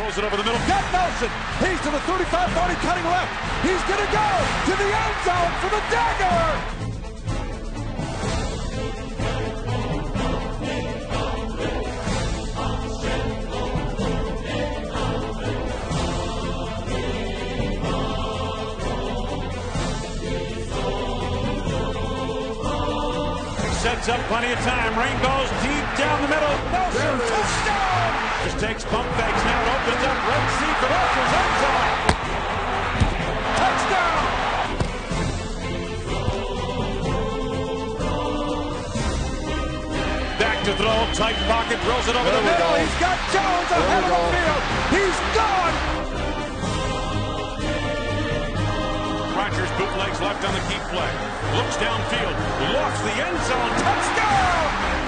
throws it over the middle. Got Nelson. He's to the 35-40, cutting left. He's going to go to the end zone for the dagger. Sets up plenty of time. Rain goes deep down the middle. Nelson, touchdown! Just takes pump fakes now. It opens up right seat for Russell's end zone. Touchdown! Back to throw. Tight pocket. Throws it over the middle. He's got Jones ahead of the field. He's gone! Rodgers bootlegs left on the key play. Looks downfield. Lofts the end zone. Touchdown!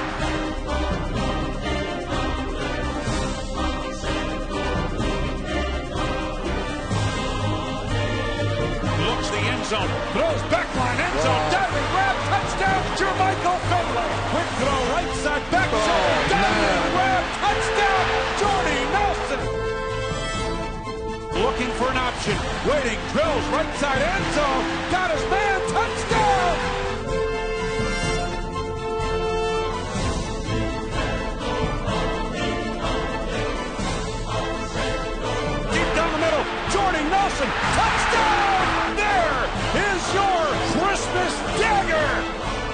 Looks the end zone. Throws backline end zone. Diving grab. Touchdown. Jermichael Finley. Quick throw right side back shoulder. Diving grab. Touchdown. Jordy Nelson. Looking for an option. Waiting. Drills right side end zone. Got his man. Touchdown. Deep down the middle. Jordy Nelson. Touchdown. There is your Christmas dagger.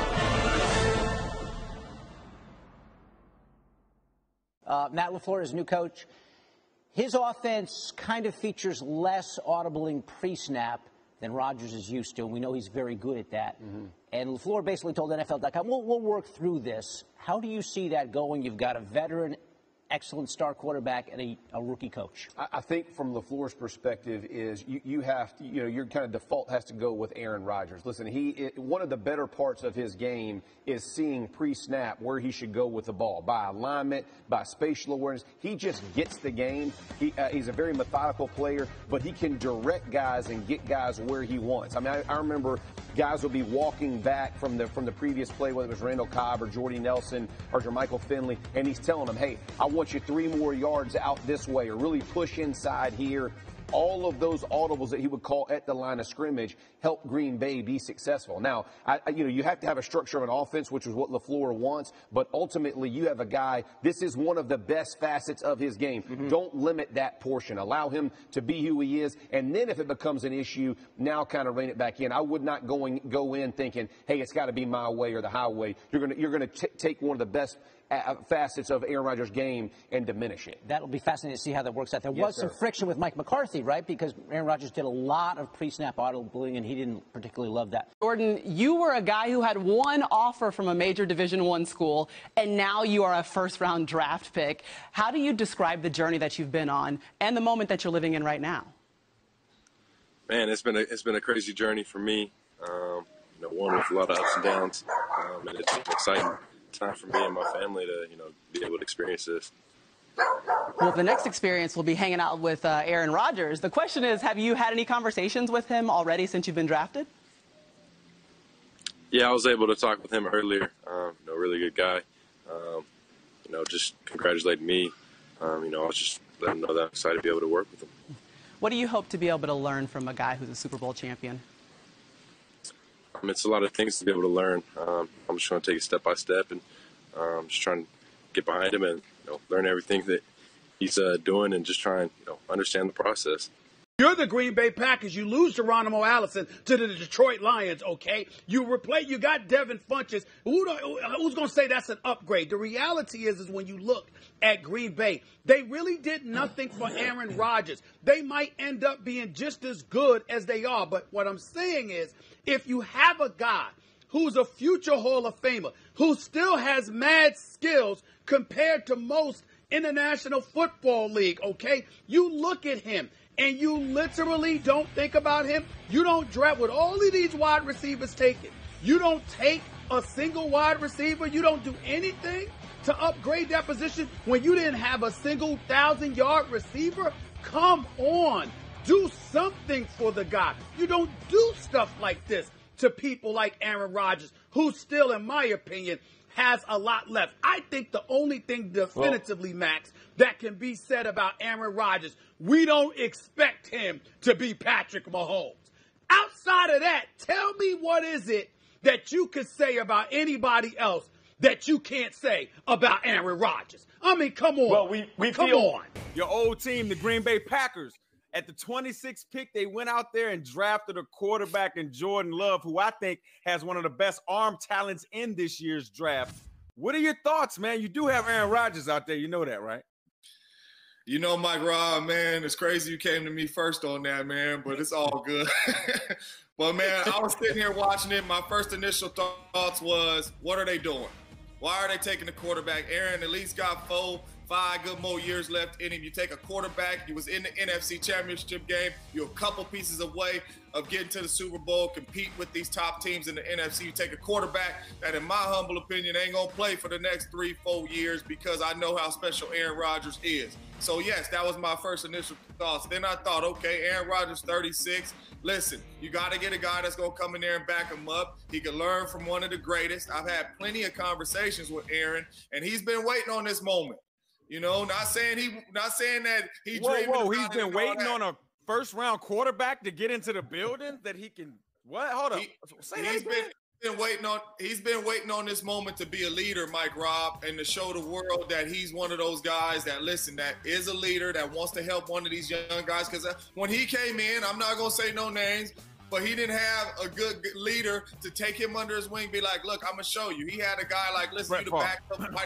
Matt LaFleur is new coach. His offense kind of features less audibling pre-snap than Rodgers is used to, and we know he's very good at that. And LaFleur basically told NFL.com, we'll work through this. How do you see that going? You've got a veteran, excellent star quarterback and a rookie coach. I think from LaFleur's perspective is you have to, your kind of default has to go with Aaron Rodgers. Listen, one of the better parts of his game is seeing pre-snap where he should go with the ball, by alignment, by spatial awareness. He just gets the game. He's a very methodical player, but he can direct guys and get guys where he wants. I mean, I remember guys will be walking back from the previous play, whether it was Randall Cobb or Jordy Nelson or Jermichael Finley, and he's telling them, hey, I want you 3 more yards out this way, or really push inside here. All of those audibles that he would call at the line of scrimmage help Green Bay be successful. Now, you have to have a structure of an offense, which is what LaFleur wants, but ultimately you have a guy, this is one of the best facets of his game. Don't limit that portion. Allow him to be who he is, and then if it becomes an issue, now kind of rein it back in. I would not go in thinking, hey, it's got to be my way or the highway. You're going to take one of the best facets of Aaron Rodgers' game and diminish it. That'll be fascinating to see how that works out. There was some friction with Mike McCarthy, right? Because Aaron Rodgers did a lot of pre-snap audibling, and he didn't particularly love that. Jordan, you were a guy who had one offer from a major Division I school, and now you are a first-round draft pick. How do you describe the journey that you've been on and the moment that you're living in right now? Man, it's been a crazy journey for me. One with a lot of ups and downs, and it's an exciting time for me and my family to, be able to experience this. Well, the next experience will be hanging out with Aaron Rodgers. The question is, have you had any conversations with him already since you've been drafted? Yeah, I was able to talk with him earlier. Really good guy. Just congratulating me. I was just letting him know that I'm excited to be able to work with him. What do you hope to be able to learn from a guy who's a Super Bowl champion? It's a lot of things to be able to learn. I'm just trying to take it step by step, and just trying to get behind him and learn everything that he's doing, and just try and understand the process. You're the Green Bay Packers. You lose Geronimo Allison to the Detroit Lions, okay? You got Devin Funchess. Who's going to say that's an upgrade? The reality is when you look at Green Bay, they really did nothing for Aaron Rodgers. They might end up being just as good as they are. But what I'm saying is, if you have a guy who's a future Hall of Famer, who still has mad skills compared to most in the National Football League, okay? You look at him, and you literally don't think about him. You don't draft with all of these wide receivers taken. You don't take a single wide receiver. You don't do anything to upgrade that position when you didn't have a single 1,000-yard receiver. Come on. Do something for the guy. You don't do stuff like this to people like Aaron Rodgers, who still, in my opinion, has a lot left. I think the only thing definitively, Max, that can be said about Aaron Rodgers, we don't expect him to be Patrick Mahomes. Outside of that, tell me what is it that you could say about anybody else that you can't say about Aaron Rodgers? I mean, come on. Well, we come feel on. Your old team, the Green Bay Packers, at the 26th pick, they went out there and drafted a quarterback in Jordan Love, who I think has one of the best arm talents in this year's draft. What are your thoughts, man? You do have Aaron Rodgers out there. You know that, right? You know, Mike Rob, man, it's crazy you came to me first on that, man, but it's all good. But, man, I was sitting here watching it. My first initial thoughts was, what are they doing? Why are they taking the quarterback? Aaron at least got 4-5 good more years left in him. You take a quarterback, he was in the NFC Championship game. You're a couple pieces away of getting to the Super Bowl, compete with these top teams in the NFC. You take a quarterback that, in my humble opinion, ain't going to play for the next 3-4 years because I know how special Aaron Rodgers is. So, yes, that was my first initial thoughts. Then I thought, okay, Aaron Rodgers, 36. Listen, you got to get a guy that's going to come in there and back him up. He can learn from one of the greatest. I've had plenty of conversations with Aaron, and he's been waiting on this moment. You know, not saying that he dreamed. Whoa, he's been waiting on a first-round quarterback to get into the building that he can. What? Hold up. He's been waiting on this moment to be a leader, Mike Rob, and to show the world that he's one of those guys that is a leader that wants to help one of these young guys. Because when he came in, I'm not gonna say no names, but he didn't have a good leader to take him under his wing, be like, look, I'm gonna show you. He had a guy like, listen, you the backup. Why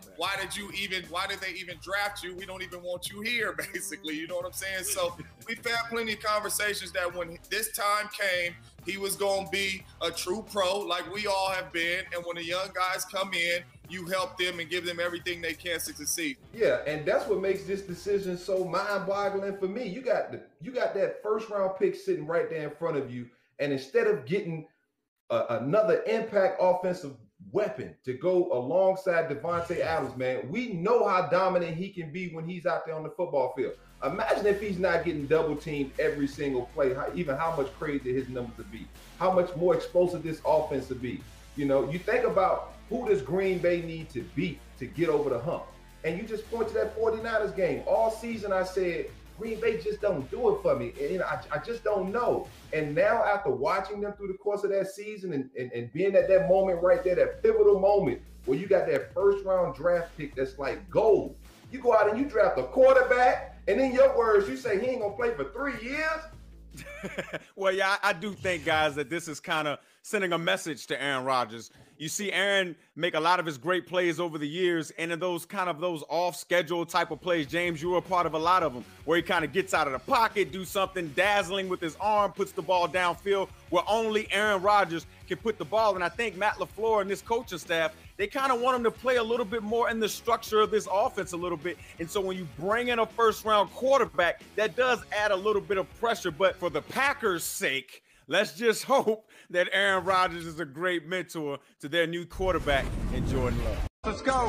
did they even draft you? We don't even want you here, basically. You know what I'm saying? So we've had plenty of conversations that when this time came, he was going to be a true pro like we all have been. And when the young guys come in, you help them and give them everything they can to succeed. Yeah, and that's what makes this decision so mind-boggling for me. You got that first-round pick sitting right there in front of you, and instead of getting another impact offensive weapon to go alongside Devontae Adams, man, we know how dominant he can be when he's out there on the football field. Imagine if he's not getting double-teamed every single play, how much crazier his numbers would be, how much more explosive this offense would be. You know, you think about who does Green Bay need to beat to get over the hump? And you just point to that 49ers game. All season I said, Green Bay just don't do it for me. And, you know, I just don't know. And now after watching them through the course of that season and being at that moment right there, that pivotal moment where you got that first-round draft pick that's like gold, you go out and you draft a quarterback, and in your words, you say he ain't going to play for 3 years? Well, yeah, I do think, guys, that this is kind of sending a message to Aaron Rodgers. You see Aaron make a lot of his great plays over the years, and in those off-schedule type of plays, James, you were a part of a lot of them, where he kind of gets out of the pocket, do something dazzling with his arm, puts the ball downfield, where only Aaron Rodgers can put the ball. And I think Matt LaFleur and this coaching staff, they kind of want him to play a little bit more in the structure of this offense a little bit. And so when you bring in a first-round quarterback, that does add a little bit of pressure. But for the Packers' sake, let's just hope that Aaron Rodgers is a great mentor to their new quarterback in Jordan Love. Let's go.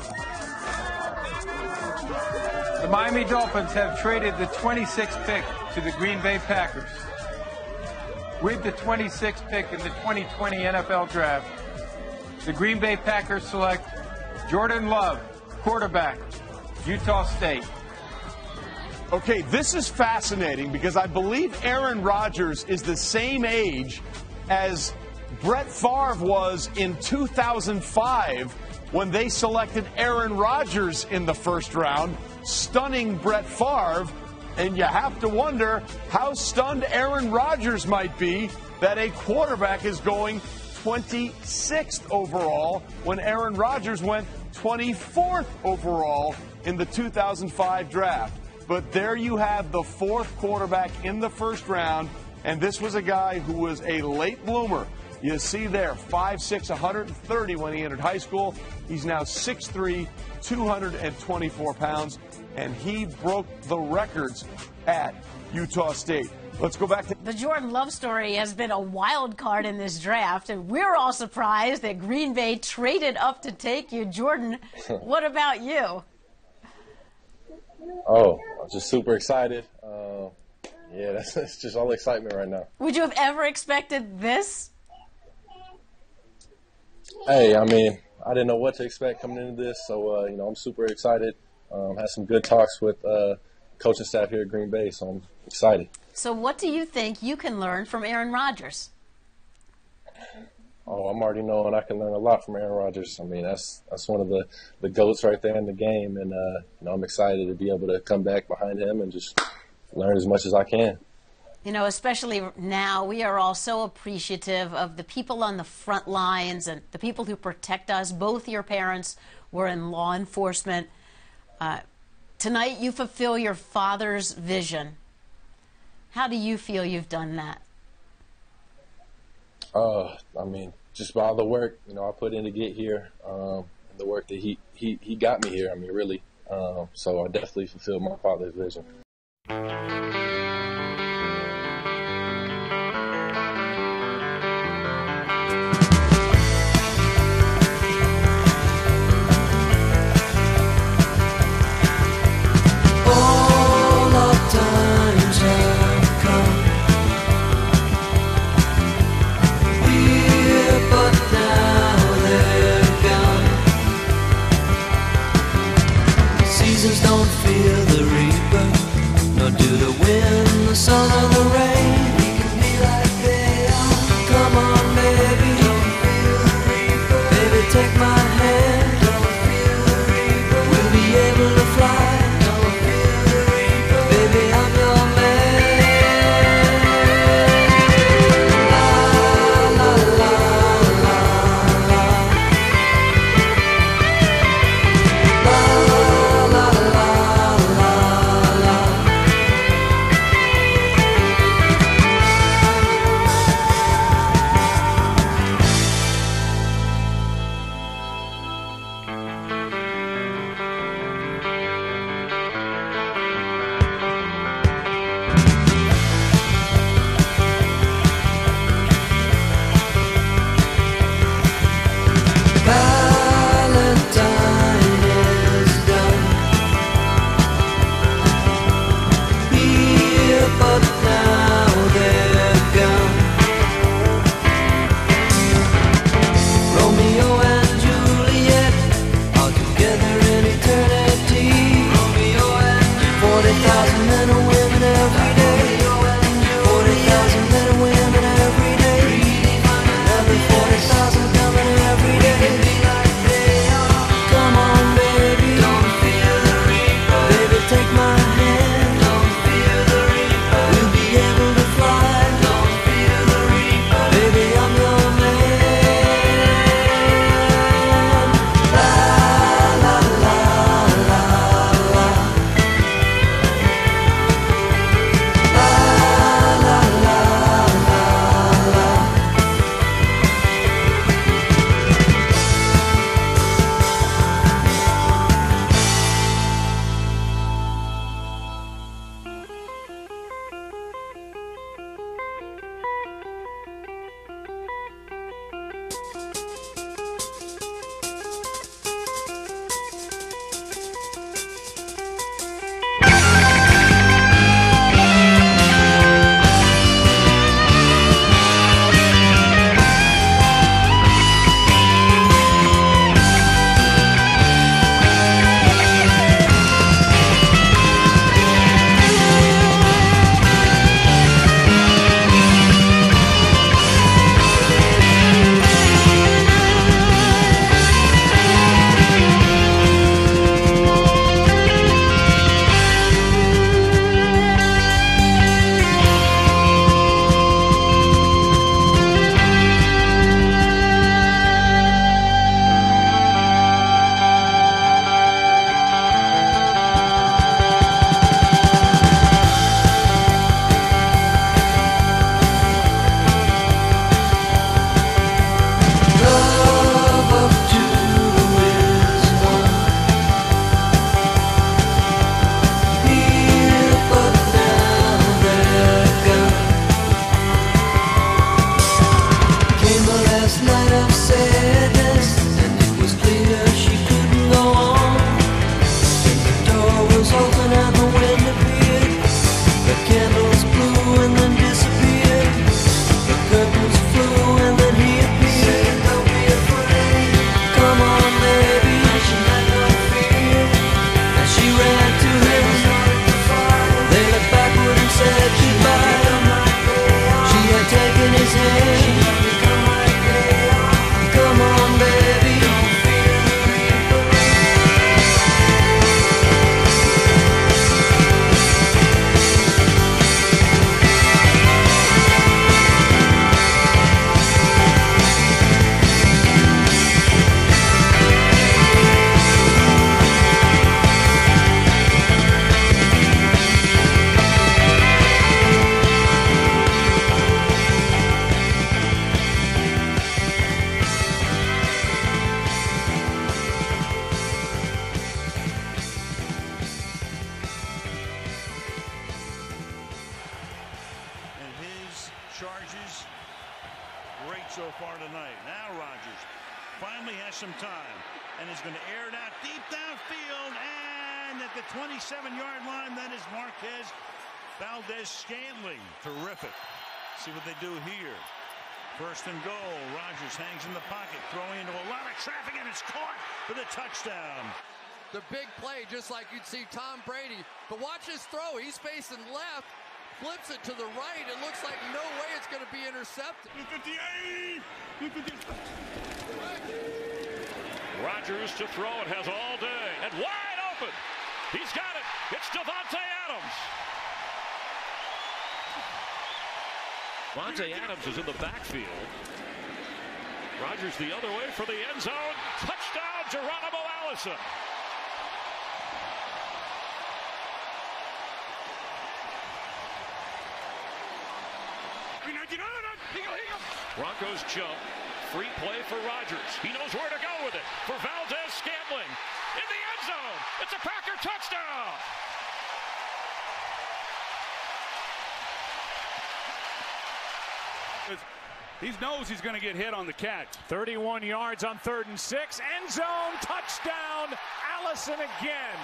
The Miami Dolphins have traded the 26th pick to the Green Bay Packers. With the 26th pick in the 2020 NFL Draft, the Green Bay Packers select Jordan Love, quarterback, Utah State. Okay, this is fascinating because I believe Aaron Rodgers is the same age as Brett Favre was in 2005 when they selected Aaron Rodgers in the first round, stunning Brett Favre. And you have to wonder how stunned Aaron Rodgers might be that a quarterback is going 26th overall when Aaron Rodgers went 24th overall in the 2005 draft. But there you have the fourth quarterback in the first round, and this was a guy who was a late bloomer. You see there, 5'6", 130 when he entered high school. He's now 6'3", 224 pounds, and he broke the records at Utah State. Let's go back to the Jordan Love story. Has been a wild card in this draft, and we're all surprised that Green Bay traded up to take you. Jordan, what about you? Oh, I'm just super excited. Yeah, it's just all excitement right now. Would you have ever expected this? Hey, I mean, I didn't know what to expect coming into this, so I'm super excited. Had some good talks with coaching staff here at Green Bay, so I'm excited. So what do you think you can learn from Aaron Rodgers? Oh, I'm already knowing I can learn a lot from Aaron Rodgers. I mean, that's one of the GOATs right there in the game, and I'm excited to be able to come back behind him and just learn as much as I can. Especially now, we are all so appreciative of the people on the front lines and the people who protect us. Both your parents were in law enforcement. Tonight, you fulfill your father's vision. How do you feel you've done that? I mean, just by all the work, I put in to get here, the work that he got me here, I mean, really. So I definitely fulfilled my father's vision. Don't fear the reaper, nor do the wind, the sun, or the rain. We can be like they are. Come on, baby, don't fear the reaper. Baby, take my hand, don't fear the reaper. We'll be able to fly, don't fear the reaper. Baby, I'm your man. La la la la la. great so far tonight. Now Rodgers finally has some time and is going to air it out deep downfield, and at the 27-yard line, that is Marquez Valdes-Scantling. Terrific. See what they do here. First and goal. Rodgers hangs in the pocket, throwing into a lot of traffic, and it's caught for the touchdown. The big play, just like you'd see Tom Brady. But watch his throw. He's facing left, flips it to the right. It looks like no way it's going to be intercepted. 58! Rodgers to throw. It has all day. And wide open. He's got it. It's Davante Adams. Davante Adams is in the backfield. Rodgers the other way for the end zone. Touchdown, Geronimo Allison. Broncos jump. Free play for Rodgers. He knows where to go with it. For Valdes-Scantling. In the end zone. It's a Packer touchdown. He knows he's going to get hit on the catch. 31 yards on 3rd and 6. End zone. Touchdown. Allison again.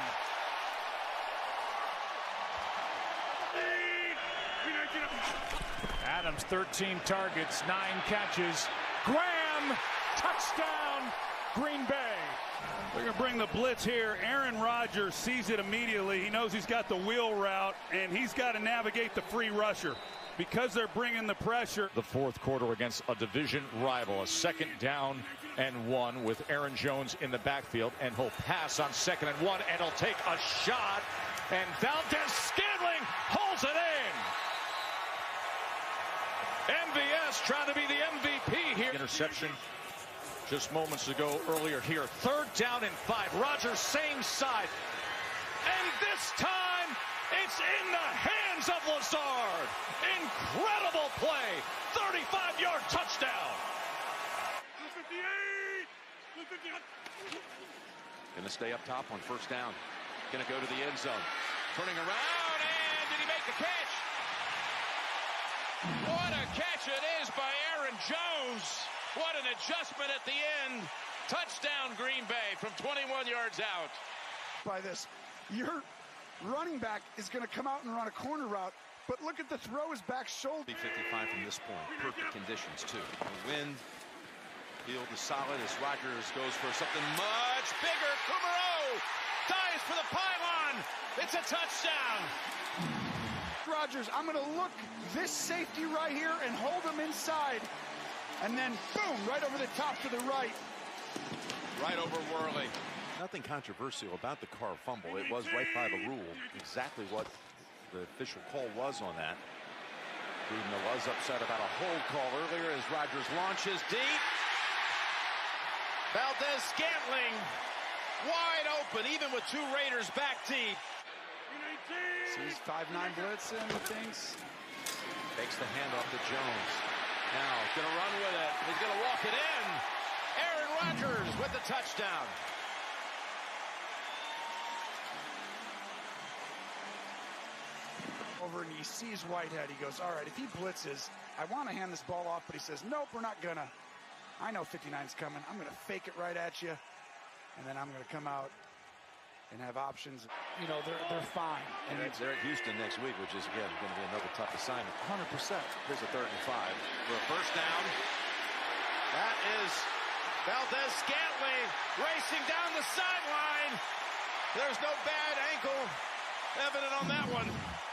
Adams 13 targets, 9 catches. Graham, touchdown, Green Bay. They're going to bring the blitz here. Aaron Rodgers sees it immediately. He knows he's got the wheel route, and he's got to navigate the free rusher because they're bringing the pressure. The fourth quarter against a division rival, a 2nd down and 1 with Aaron Jones in the backfield, and he'll pass on 2nd and 1, and he'll take a shot, and Valdes-Scantling holds it in. MVS trying to be the MVP here. Interception just moments ago earlier here. 3rd down and 5. Rodgers same side. And this time it's in the hands of Lazard. Incredible play. 35-yard touchdown. Going to stay up top on 1st down. Going to go to the end zone. Turning around, and did he make the catch? What a catch it is by Aaron Jones. What an adjustment at the end. Touchdown Green Bay from 21 yards out. By this, your running back is going to come out and run a corner route, but look at the throw, his back shoulder. 55 from this point. Perfect conditions, too. The wind, field is solid as Rodgers goes for something much bigger. Kumaro dives for the pylon. It's a touchdown. Rodgers, I'm going to look this safety right here and hold him inside. And then, boom, right over the top to the right. Right over Worley. Nothing controversial about the Carr fumble. It was right by the rule. Exactly what the official call was on that. Gruden was upset about a hold call earlier as Rodgers launches deep. Valdes-Scantling wide open, even with 2 Raiders back deep. Sees 5-9 blitz and thinks. Takes the handoff to Jones. Now he's going to run with it. He's going to walk it in. Aaron Rodgers with the touchdown. Over and he sees Whitehead. He goes, all right, if he blitzes, I want to hand this ball off, but he says, nope, we're not gonna. I know 59's coming. I'm going to fake it right at you, and then I'm going to come out and have options. You know, they're fine. And they're at Houston next week, which is, again, going to be another tough assignment. 100%. Here's a 3rd and 5. For a 1st down. That is Valdes-Scantling racing down the sideline. There's no bad ankle evident on that one.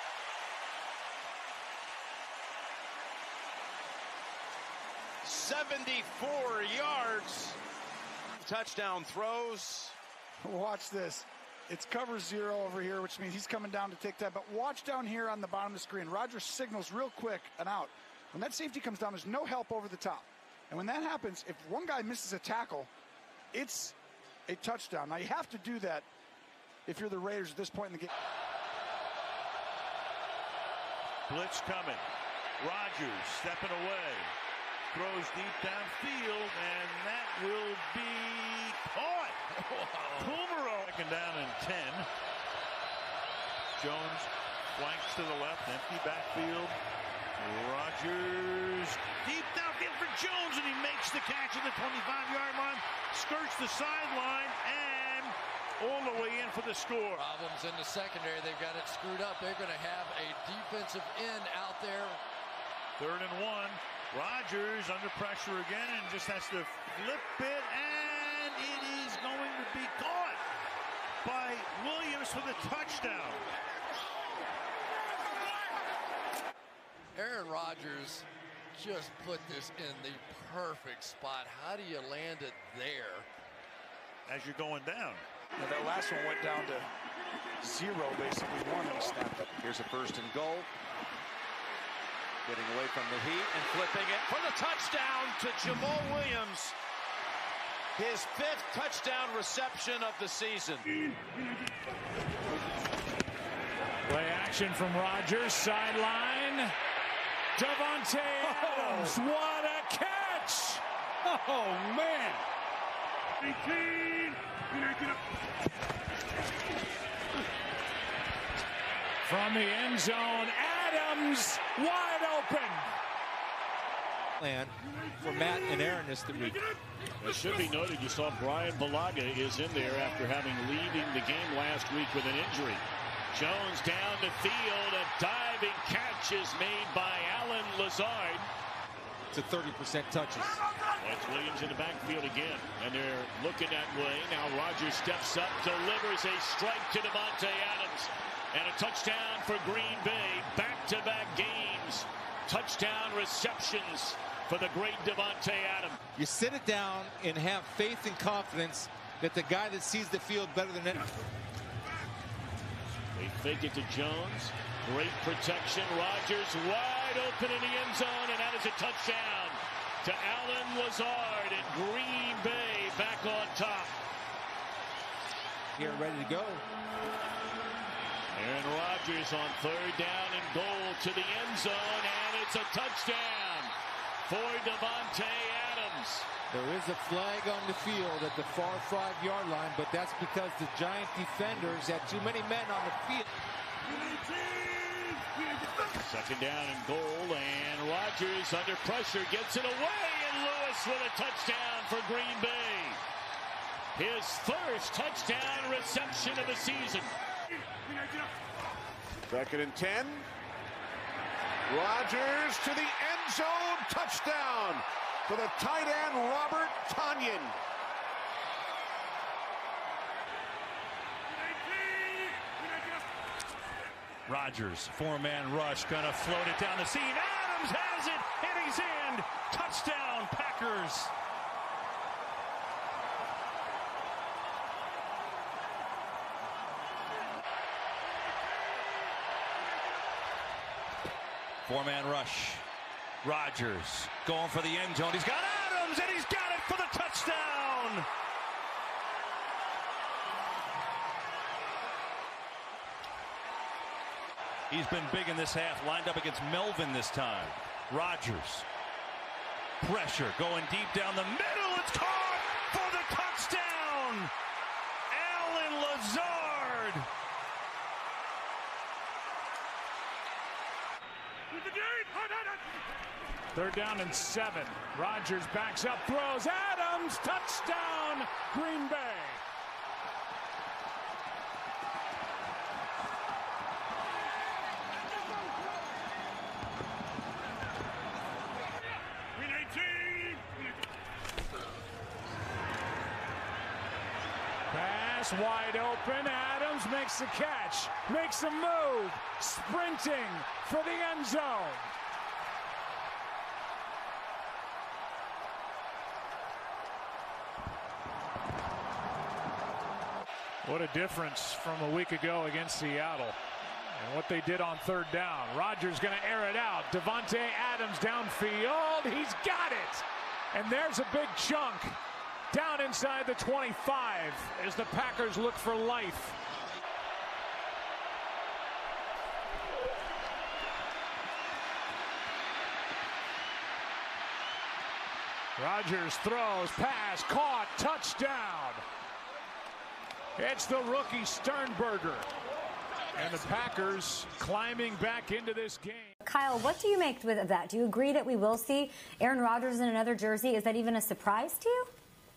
"74 yards. Touchdown throws. Watch this. It's cover 0 over here, which means he's coming down to take that. But watch down here on the bottom of the screen. Rodgers signals real quick and out. When that safety comes down, there's no help over the top. And when that happens, if one guy misses a tackle, it's a touchdown. Now, you have to do that if you're the Raiders at this point in the game. Blitz coming. Rodgers stepping away. Throws deep downfield, and that will be caught. Kumaro. 2nd down and 10. Jones flanks to the left, empty backfield. Rodgers deep downfield for Jones, and he makes the catch at the 25-yard line, skirts the sideline, and all the way in for the score. Problems in the secondary. They've got it screwed up. They're going to have a defensive end out there. 3rd and 1. Rodgers under pressure again and just has to flip it, and it is going to be caught by Williams for the touchdown. Aaron Rodgers just put this in the perfect spot. How do you land it there? As you're going down. Now that last one went down to 0, basically 1 and snapped up. Here's a 1st and goal. Getting away from the heat and flipping it for the touchdown to Jamal Williams. His 5th touchdown reception of the season. Play action from Rodgers, sideline. Davante Adams, what a catch! Oh, man. 18. From the end zone, Adams wide open. Plan for Matt and Aaron this week. It should be noted you saw Brian Bulaga is in there after having leaving the game last week with an injury. Jones down the field, a diving catch is made by Alan Lazard. To 30% touches. It's Williams in the backfield again, and they're looking that way. Now Rodgers steps up, delivers a strike to Davante Adams, and a touchdown for Green Bay. Back-to-back games, touchdown receptions for the great Davante Adams. You sit it down and have faith and confidence that the guy that sees the field better than anyone. They fake it to Jones. Great protection. Rodgers wide open in the end zone, and that is a touchdown to Alan Lazard, and Green Bay back on top. Here, ready to go. Aaron Rodgers on 3rd down and goal to the end zone, and it's a touchdown for Davante Adams. There is a flag on the field at the far 5-yard line, but that's because the Giant defenders had too many men on the field. 2nd down and goal, and Rodgers under pressure gets it away, and Lewis with a touchdown for Green Bay. His 1st touchdown reception of the season. 2nd and 10. Rodgers to the end zone, touchdown for the tight end Robert Tonyan. Rodgers, 4-man rush, gonna float it down the seam. Adams has it, and he's in. Touchdown, Packers. Four-man rush. Rodgers going for the end zone. He's got Adams, and he's got it for the touchdown. He's been big in this half, lined up against Melvin this time. Rodgers. Pressure going deep down the middle. It's caught for the touchdown. Alan Lazard. 3rd down and 7. Rodgers backs up, throws. Adams, touchdown, Green Bay. Pass wide open. Adams makes the catch, makes a move, sprinting for the end zone. What a difference from a week ago against Seattle. And what they did on 3rd down. Rodgers going to air it out. Davante Adams downfield. He's got it. And there's a big chunk down inside the 25 as the Packers look for life. Rodgers throws, pass, caught, touchdown. It's the rookie Sternberger. And the Packers climbing back into this game. Kyle, what do you make of that? Do you agree that we will see Aaron Rodgers in another jersey? Is that even a surprise to you?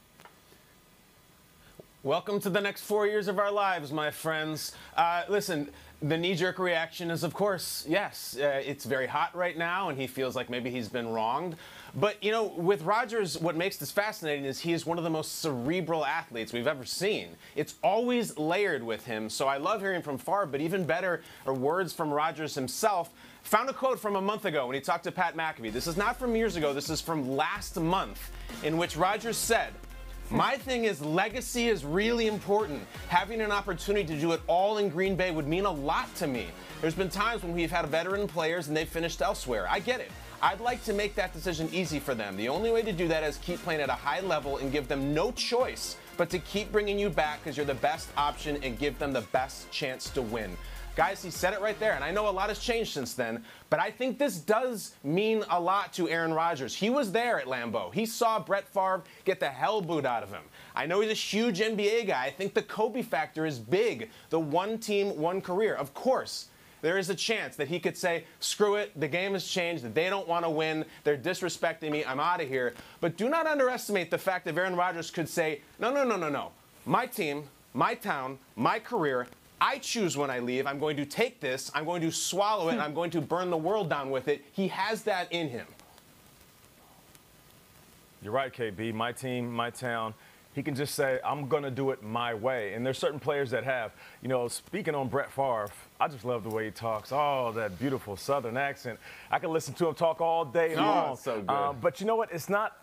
Welcome to the next 4 years of our lives, my friends. Listen, the knee-jerk reaction is, of course, yes, it's very hot right now, and he feels like maybe he's been wronged. But, you know, with Rodgers, what makes this fascinating is he is one of the most cerebral athletes we've ever seen. It's always layered with him, so I love hearing from Favre, but even better are words from Rodgers himself. Found a quote from a month ago when he talked to Pat McAfee. This is not from years ago. This is from last month, in which Rodgers said, "My thing is legacy is really important. Having an opportunity to do it all in Green Bay would mean a lot to me. There's been times when we've had veteran players and they've finished elsewhere. I get it. I'd like to make that decision easy for them. The only way to do that is keep playing at a high level and give them no choice but to keep bringing you back because you're the best option and give them the best chance to win." Guys, he said it right there, and I know a lot has changed since then, but I think this does mean a lot to Aaron Rodgers. He was there at Lambeau. He saw Brett Favre get the hell booed out of him. I know he's a huge NBA guy. I think the Kobe factor is big. The one team, one career. Of course, there is a chance that he could say, screw it, the game has changed, that they don't want to win, they're disrespecting me, I'm out of here. But do not underestimate the fact that Aaron Rodgers could say, no, no, no, no, no. My team, my town, my career, I choose when I leave. I'm going to take this, I'm going to swallow it, and I'm going to burn the world down with it. He has that in him. You're right, KB. My team, my town. He can just say, I'm going to do it my way. And there's certain players that have. You know, speaking on Brett Favre, I just love the way he talks. Oh, that beautiful Southern accent. I can listen to him talk all day long. So good. But you know what? It's not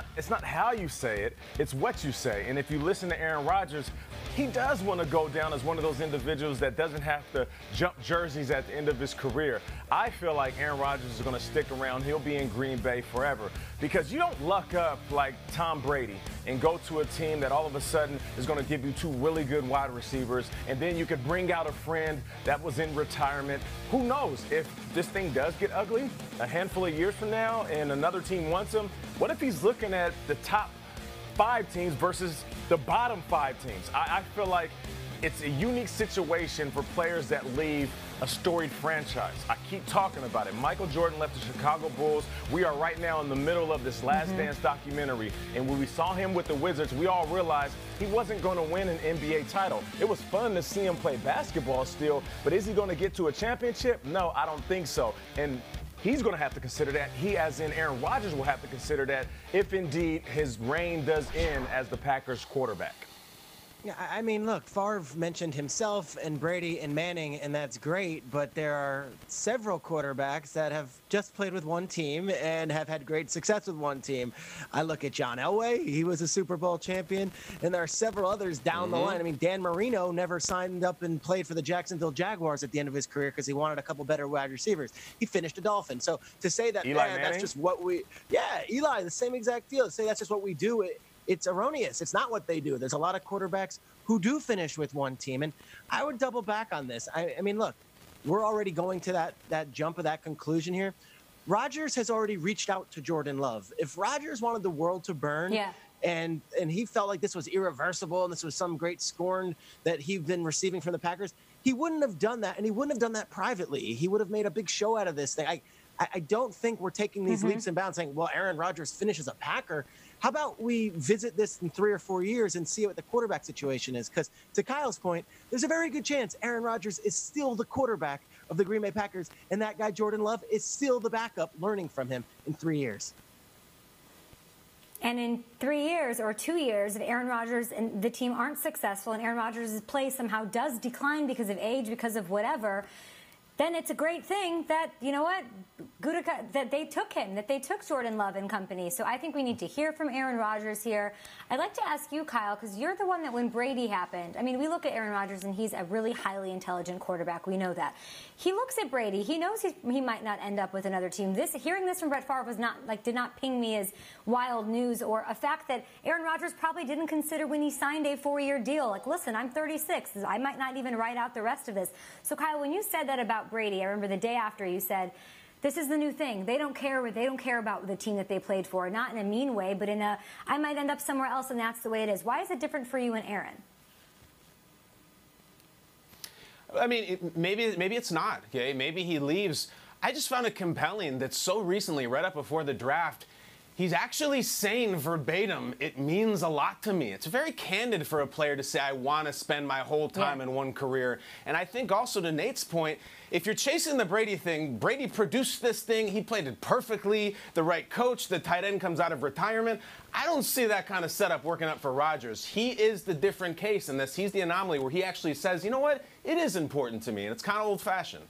how you say it. It's what you say. And if you listen to Aaron Rodgers, he does want to go down as one of those individuals that doesn't have to jump jerseys at the end of his career. I feel like Aaron Rodgers is going to stick around. He'll be in Green Bay forever. Because you don't luck up like Tom Brady and go to a team that all of a sudden is going to give you two really good wide receivers, and then you could bring out a friend that was in retirement. Who knows if this thing does get ugly a handful of years from now and another team wants him? What if he's looking at the top 5 teams versus the bottom 5 teams? I feel like it's a unique situation for players that leave a storied franchise. I keep talking about it. Michael Jordan left the Chicago Bulls. We are right now in the middle of this Last Dance documentary. And when we saw him with the Wizards, we all realized he wasn't going to win an NBA title. It was fun to see him play basketball still, but is he going to get to a championship? No, I don't think so. And he's going to have to consider that. He, as in Aaron Rodgers, will have to consider that if indeed his reign does end as the Packers quarterback. Yeah, I mean, look, Favre mentioned himself and Brady and Manning, and that's great, but there are several quarterbacks that have just played with one team and have had great success with one team. I look at John Elway. He was a Super Bowl champion, and there are several others down the line. I mean, Dan Marino never signed up and played for the Jacksonville Jaguars at the end of his career because he wanted a couple better wide receivers. He finished a Dolphin. So to say that, that's just what we – yeah, Eli, the same exact deal. To say that's just what we do, it's erroneous. It's not what they do. There's a lot of quarterbacks who do finish with one team. And I would double back on this. I mean, look, we're already going to that jump of that conclusion here. Rodgers has already reached out to Jordan Love. If Rodgers wanted the world to burn and he felt like this was irreversible and this was some great scorn that he'd been receiving from the Packers, he wouldn't have done that. And he wouldn't have done that privately. He would have made a big show out of this thing. I don't think we're taking these leaps and bounds saying, well, Aaron Rodgers finishes a Packer. How about we visit this in 3 or 4 years and see what the quarterback situation is? Because to Kyle's point, there's a very good chance Aaron Rodgers is still the quarterback of the Green Bay Packers, and that guy Jordan Love is still the backup learning from him in 3 years. And in 3 years or 2 years, if Aaron Rodgers and the team aren't successful and Aaron Rodgers' play somehow does decline because of age, because of whatever, then it's a great thing that, you know what, that they took him, that they took Jordan Love and company. So I think we need to hear from Aaron Rodgers here. I'd like to ask you, Kyle, because you're the one that when Brady happened, I mean, we look at Aaron Rodgers and he's a really highly intelligent quarterback. We know that. He looks at Brady. He knows he might not end up with another team. Hearing this from Brett Favre was did not ping me as wild news or a fact that Aaron Rodgers probably didn't consider when he signed a 4-year deal. Like, listen, I'm 36. I might not even write out the rest of this. So, Kyle, when you said that about Brady, I remember the day after you said, this is the new thing. They don't care about the team that they played for, not in a mean way, but in a, I might end up somewhere else and that's the way it is. Why is it different for you and Aaron? I mean, maybe it's not, okay? Maybe he leaves I just found it compelling that so recently, right up before the draft, he's actually saying verbatim, it means a lot to me. It's very candid for a player to say, I want to spend my whole time in one career. And I think also to Nate's point, if you're chasing the Brady thing, Brady produced this thing. He played it perfectly. The right coach, the tight end comes out of retirement. I don't see that kind of setup working out for Rodgers. He is the different case in this. He's the anomaly where he actually says, you know what? It is important to me. And it's kind of old-fashioned.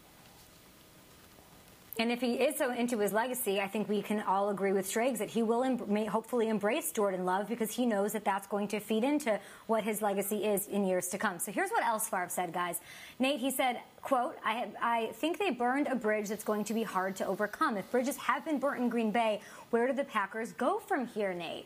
And if he is so into his legacy, I think we can all agree with Schrags that he will hopefully embrace Jordan Love because he knows that that's going to feed into what his legacy is in years to come. So here's what else Favre said, guys. Nate, he said, quote, I think they burned a bridge that's going to be hard to overcome. If bridges have been burnt in Green Bay, where do the Packers go from here, Nate?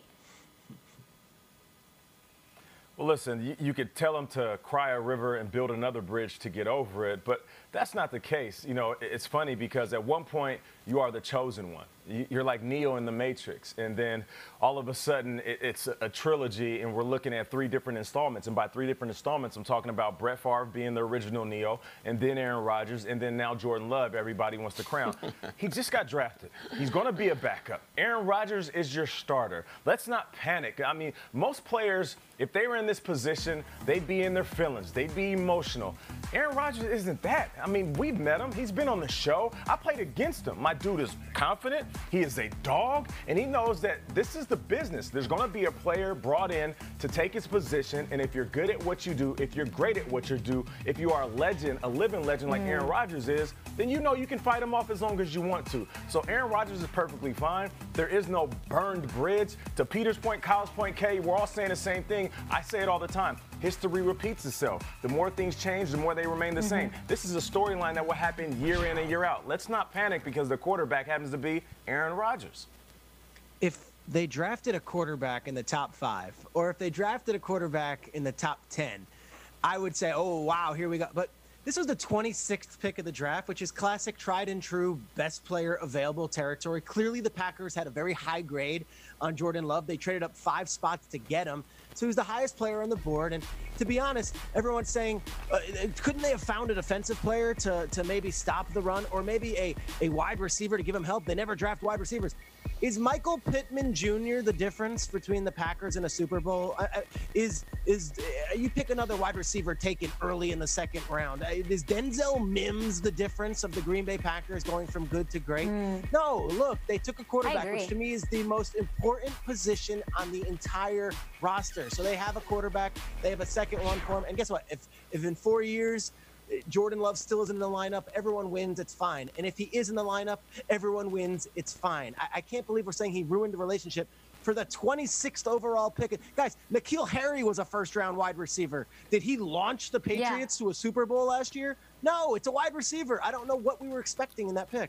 Well, listen, you could tell them to cry a river and build another bridge to get over it, but that's not the case. You know, it's funny because at one point you are the chosen one. You're like Neo in The Matrix, and then all of a sudden it's a trilogy, and we're looking at 3 different installments. And by 3 different installments, I'm talking about Brett Favre being the original Neo, and then Aaron Rodgers, and then now Jordan Love. Everybody wants to crown. He just got drafted. He's going to be a backup. Aaron Rodgers is your starter. Let's not panic. I mean, most players, if they were in this position, they'd be in their feelings. They'd be emotional. Aaron Rodgers isn't that. I mean, we've met him. He's been on the show. I played against him. My dude is confident. He is a dog, and he knows that this is the business. There's going to be a player brought in to take his position, and if you're good at what you do, if you're great at what you do, if you are a legend, a living legend like Aaron Rodgers is, then you know you can fight him off as long as you want to. So Aaron Rodgers is perfectly fine. There is no burned bridge. To Peter's point, Kyle's point, Kay, we're all saying the same thing. I say it all the time. History repeats itself. The more things change, the more they remain the same. This is a storyline that will happen year in and year out. Let's not panic because the quarterback happens to be Aaron Rodgers. If they drafted a quarterback in the top 5, or if they drafted a quarterback in the top 10, I would say, oh, wow, here we go. But this was the 26th pick of the draft, which is classic, tried and true, best player available territory. Clearly, the Packers had a very high grade on Jordan Love. They traded up 5 spots to get him. So he's the highest player on the board. And to be honest, everyone's saying, couldn't they have found a defensive player to maybe stop the run, or maybe a wide receiver to give him help? They never draft wide receivers. Is Michael Pittman Jr. the difference between the Packers and a Super Bowl? You pick another wide receiver taken early in the 2nd round. Is Denzel Mims the difference of the Green Bay Packers going from good to great? No, look, they took a quarterback, which to me is the most important position on the entire roster. So they have a quarterback, they have a second one for him, and guess what? If in 4 years Jordan Love still isn't in the lineup, everyone wins, it's fine. And if he is in the lineup, everyone wins, it's fine. I can't believe we're saying he ruined the relationship for the 26th overall pick. Guys, N'Keal Harry was a first-round wide receiver. Did he launch the Patriots to a Super Bowl last year? No, it's a wide receiver. I don't know what we we expecting in that pick.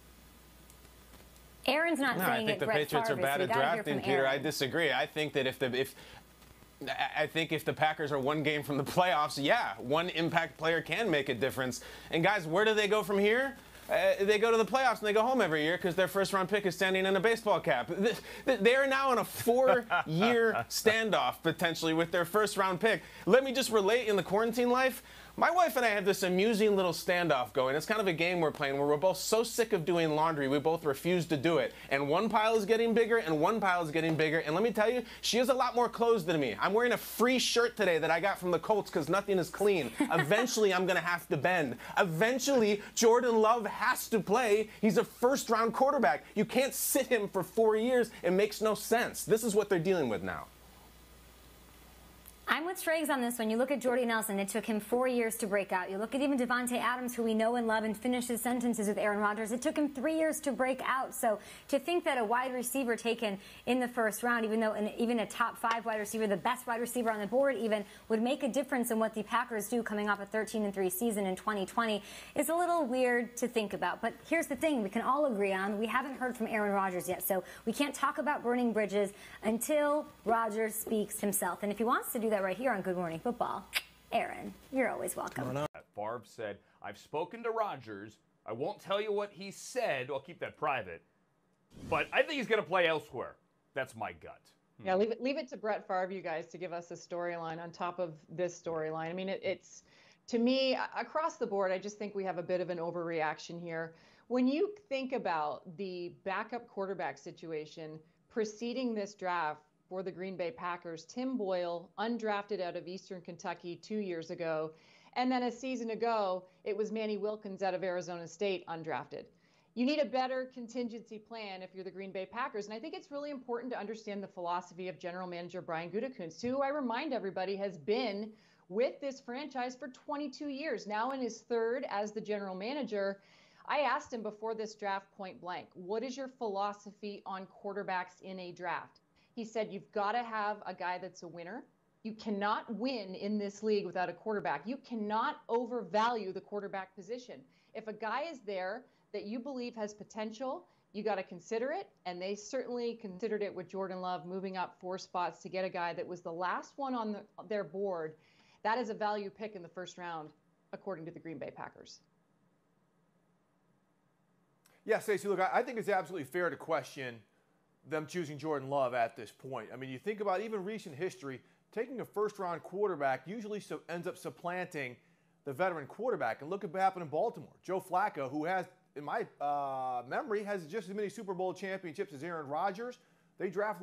Aaron's not saying I think the Patriots are bad at drafting, Peter. I disagree. I think that if the Packers are 1 game from the playoffs, one impact player can make a difference. And guys, where do they go from here? They go to the playoffs and they go home every year because their first-round pick is standing in a baseball cap. They are now in a 4-year standoff, potentially, with their first-round pick. Let me just relate in the quarantine life. My wife and I have this amusing little standoff going. It's kind of a game we're playing where we're both so sick of doing laundry, we both refuse to do it. And one pile is getting bigger, and one pile is getting bigger. And let me tell you, she has a lot more clothes than me. I'm wearing a free shirt today that I got from the Colts because nothing is clean. Eventually, I'm going to have to bend. Eventually, Jordan Love has to play. He's a first-round quarterback. You can't sit him for 4 years. It makes no sense. This is what they're dealing with now. I'm with Schrags on this one. You look at Jordy Nelson, it took him 4 years to break out. You look at even Devontae Adams, who we know and love and finish his sentences with Aaron Rodgers. It took him 3 years to break out. So to think that a wide receiver taken in the first round, even though even a top 5 wide receiver, the best wide receiver on the board even, would make a difference in what the Packers do coming off a 13-3 season in 2020 is a little weird to think about. But here's the thing we can all agree on. We haven't heard from Aaron Rodgers yet, so we can't talk about burning bridges until Rodgers speaks himself. And if he wants to do that right here on Good Morning Football, Aaron, you're always welcome. Favre said, I've spoken to Rodgers. I won't tell you what he said. I'll keep that private. But I think he's going to play elsewhere. That's my gut. Yeah, leave it to Brett Favre, you guys, to give us a storyline on top of this storyline. I mean, it's to me, across the board, I just think we have a bit of an overreaction here. When you think about the backup quarterback situation preceding this draft for the Green Bay Packers, Tim Boyle, undrafted out of Eastern Kentucky 2 years ago, and then a season ago, it was Manny Wilkins out of Arizona State, undrafted. You need a better contingency plan if you're the Green Bay Packers. And I think it's really important to understand the philosophy of general manager Brian Gutekunst, who I remind everybody has been with this franchise for 22 years, now in his third as the general manager. I asked him before this draft point blank, what is your philosophy on quarterbacks in a draft? He said, you've got to have a guy that's a winner. You cannot win in this league without a quarterback. You cannot overvalue the quarterback position. If a guy is there that you believe has potential, you got to consider it. And they certainly considered it with Jordan Love moving up 4 spots to get a guy that was the last one on their board. That is a value pick in the first round, according to the Green Bay Packers. Yeah, Stacey, look, I think it's absolutely fair to question them choosing Jordan Love at this point. I mean, you think about even recent history, taking a first-round quarterback usually ends up supplanting the veteran quarterback. And look at what happened in Baltimore. Joe Flacco, who has, in my memory, has just as many Super Bowl championships as Aaron Rodgers. They draft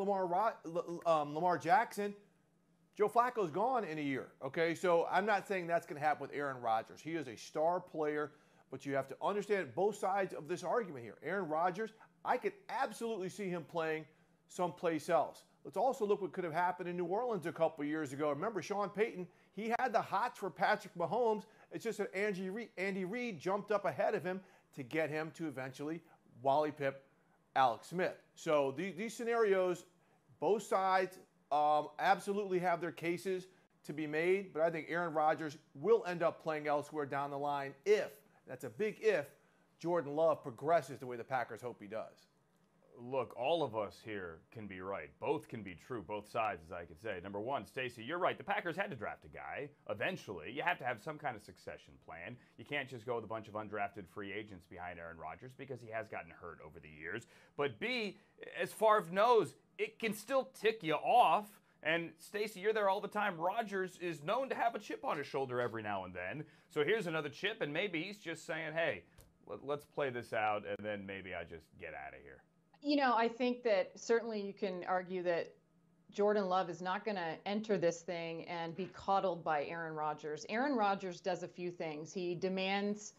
Lamar Jackson. Joe Flacco's gone in a year, okay? So I'm not saying that's going to happen with Aaron Rodgers. He is a star player, but you have to understand both sides of this argument here. Aaron Rodgers, I could absolutely see him playing someplace else. Let's also look what could have happened in New Orleans a couple years ago. Remember, Sean Payton, he had the hots for Patrick Mahomes. It's just that Andy Reid jumped up ahead of him to get him to eventually Wally Pipp, Alex Smith. So these scenarios, both sides absolutely have their cases to be made, but I think Aaron Rodgers will end up playing elsewhere down the line if, that's a big if, Jordan Love progresses the way the Packers hope he does. Look, all of us here can be right. Both can be true, both sides, as I could say. Number one, Stacey, you're right. The Packers had to draft a guy eventually. You have to have some kind of succession plan. You can't just go with a bunch of undrafted free agents behind Aaron Rodgers because he has gotten hurt over the years. But B, as Favre knows, it can still tick you off. And Stacey, you're there all the time. Rodgers is known to have a chip on his shoulder every now and then. So here's another chip, and maybe he's just saying, hey, let's play this out, and then maybe I just get out of here. You know, I think that certainly you can argue that Jordan Love is not going to enter this thing and be coddled by Aaron Rodgers. Aaron Rodgers does a few things. He demands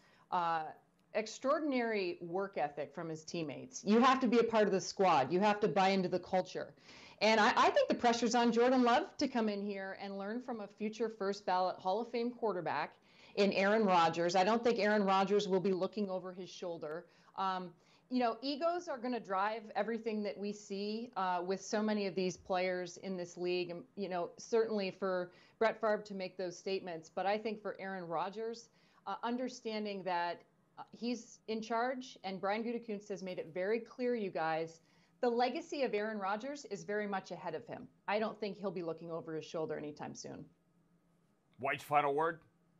extraordinary work ethic from his teammates. You have to be a part of the squad. You have to buy into the culture. And I think the pressure's on Jordan Love to come in here and learn from a future first ballot Hall of Fame quarterback in Aaron Rodgers. I don't think Aaron Rodgers will be looking over his shoulder. You know, egos are going to drive everything that we see with so many of these players in this league. And, you know, certainly for Brett Favre to make those statements. But I think for Aaron Rodgers, understanding that he's in charge, and Brian Gutekunst has made it very clear, you guys, the legacy of Aaron Rodgers is very much ahead of him. I don't think he'll be looking over his shoulder anytime soon. White's final word?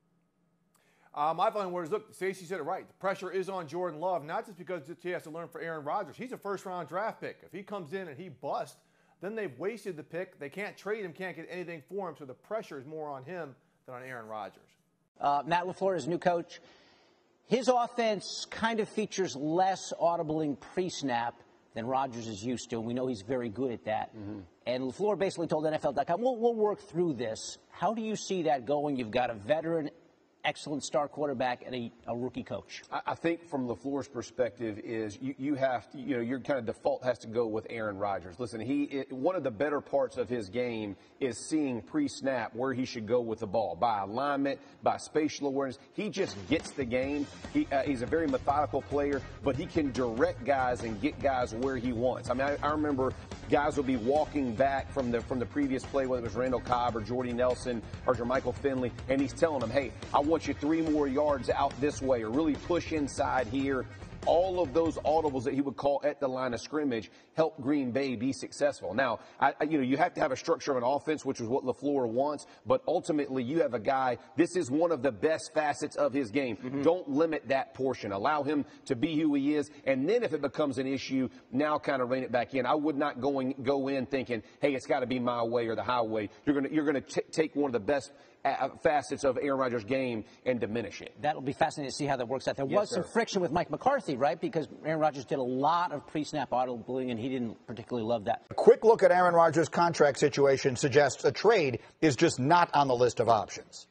My final word is, look, Stacey said it right. The pressure is on Jordan Love, not just because he has to learn for Aaron Rodgers. He's a first-round draft pick. If he comes in and he busts, then they've wasted the pick. They can't trade him, can't get anything for him, so the pressure is more on him than on Aaron Rodgers. Matt LaFleur is new coach. His offense kind of features less audibling pre-snap than Rodgers is used to. We know he's very good at that. Mm-hmm. And LaFleur basically told NFL.com, we'll work through this. How do you see that going? You've got a veteran, excellent star quarterback and a rookie coach. I think from LaFleur's perspective is you have to, your kind of default has to go with Aaron Rodgers. Listen, one of the better parts of his game is seeing pre-snap where he should go with the ball, by alignment, by spatial awareness. He just gets the game. He's a very methodical player, but he can direct guys and get guys where he wants. I mean, I remember guys will be walking back from the previous play, whether it was Randall Cobb or Jordy Nelson or Jermichael Finley, and he's telling them, hey, I want you 3 more yards out this way, or really push inside here. All of those audibles that he would call at the line of scrimmage help Green Bay be successful. Now, you have to have a structure of an offense, which is what LaFleur wants, but ultimately you have a guy, this is one of the best facets of his game. Mm-hmm. Don't limit that portion. Allow him to be who he is, and then if it becomes an issue, now kind of rein it back in. I would not go in thinking, hey, it's got to be my way or the highway. You're going to take one of the best facets of Aaron Rodgers' game and diminish it. That'll be fascinating to see how that works out. There Yes, was some sir. friction with Mike McCarthy, right? Because Aaron Rodgers did a lot of pre-snap audibling, and he didn't particularly love that. A quick look at Aaron Rodgers' contract situation suggests a trade is just not on the list of options.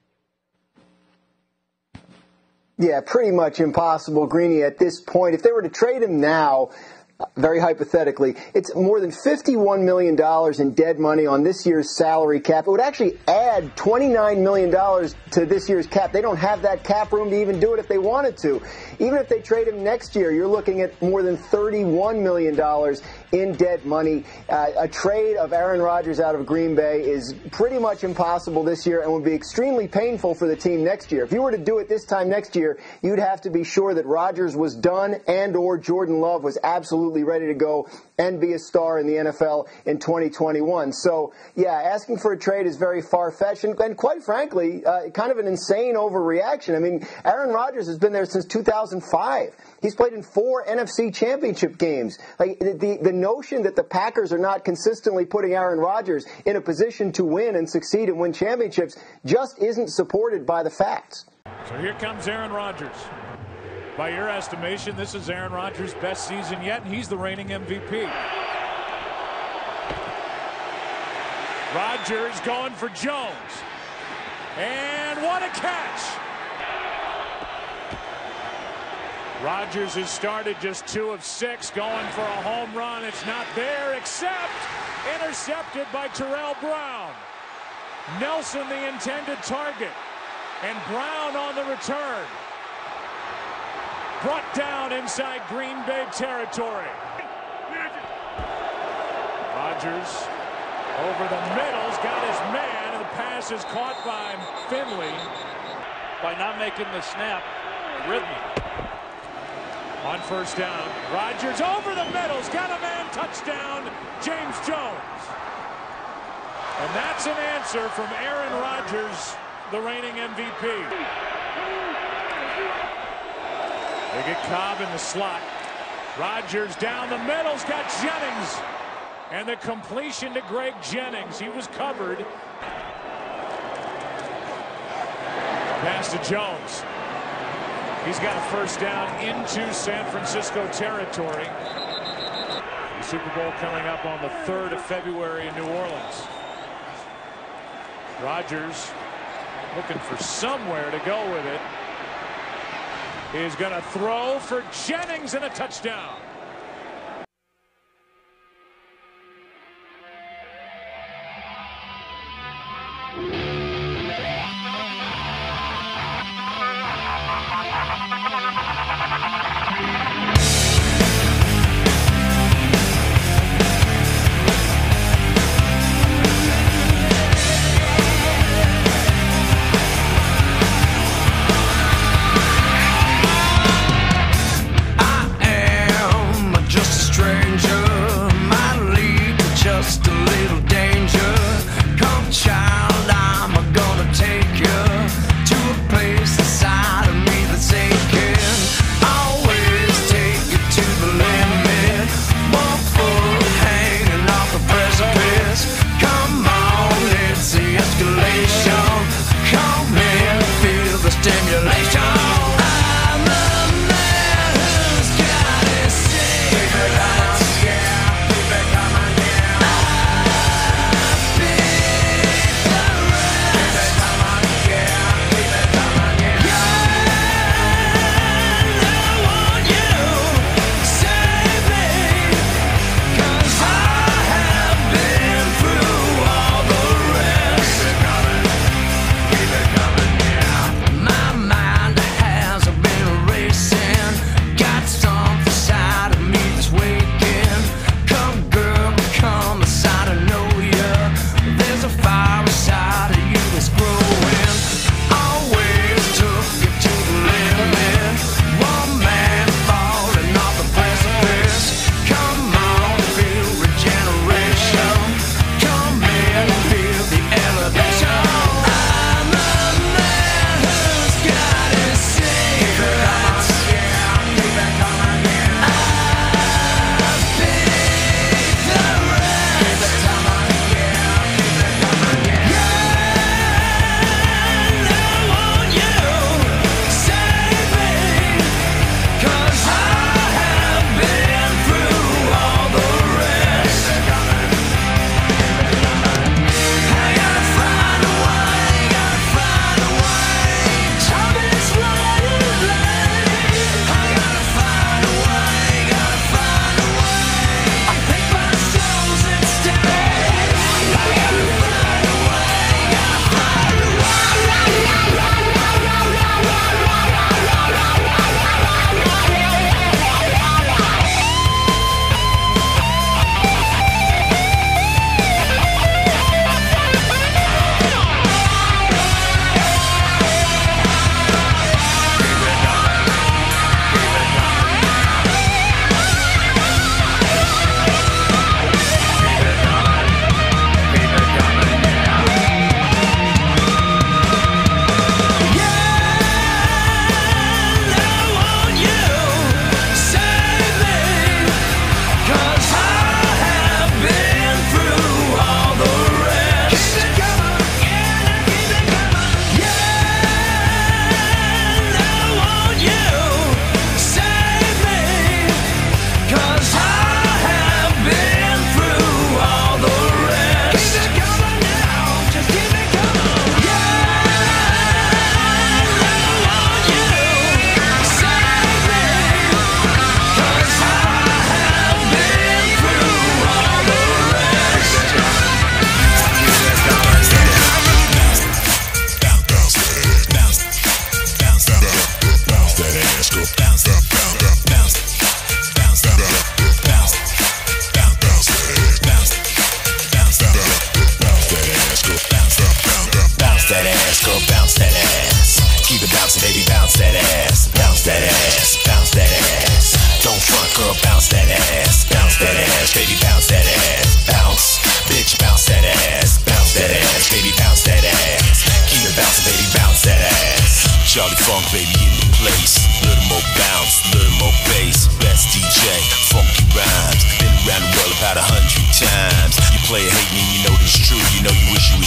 Yeah, pretty much impossible, Greeny, at this point. If they were to trade him now, very hypothetically, it's more than $51 million in dead money on this year's salary cap. It would actually add $29 million to this year's cap. They don't have that cap room to even do it if they wanted to. Even if they trade him next year, you're looking at more than $31 million in dead money. A trade of Aaron Rodgers out of Green Bay is pretty much impossible this year and would be extremely painful for the team next year. If you were to do it this time next year, you'd have to be sure that Rodgers was done and or Jordan Love was absolutely ready to go and be a star in the NFL in 2021. So, yeah, asking for a trade is very far-fetched and quite frankly, kind of an insane overreaction. I mean, Aaron Rodgers has been there since 2005. He's played in 4 NFC championship games. Like the notion that the Packers are not consistently putting Aaron Rodgers in a position to win and succeed and win championships just isn't supported by the facts. So here comes Aaron Rodgers. By your estimation, this is Aaron Rodgers' best season yet, and he's the reigning MVP. Rodgers going for Jones. And what a catch! Rodgers has started just 2 of 6, going for a home run. It's not there, except intercepted by Terrell Brown. Nelson the intended target, and Brown on the return. Brought down inside Green Bay territory. Rodgers over the middle's got his man, and the pass is caught by Finley. By not making the snap, Ridley. On first down, Rodgers over the middle's got a man, touchdown, James Jones. And that's an answer from Aaron Rodgers, the reigning MVP. They get Cobb in the slot. Rodgers down the middle's got Jennings. And the completion to Greg Jennings. He was covered. Pass to Jones. He's got a first down into San Francisco territory. The Super Bowl coming up on the 3rd of February in New Orleans. Rodgers looking for somewhere to go with it. He's going to throw for Jennings and a touchdown.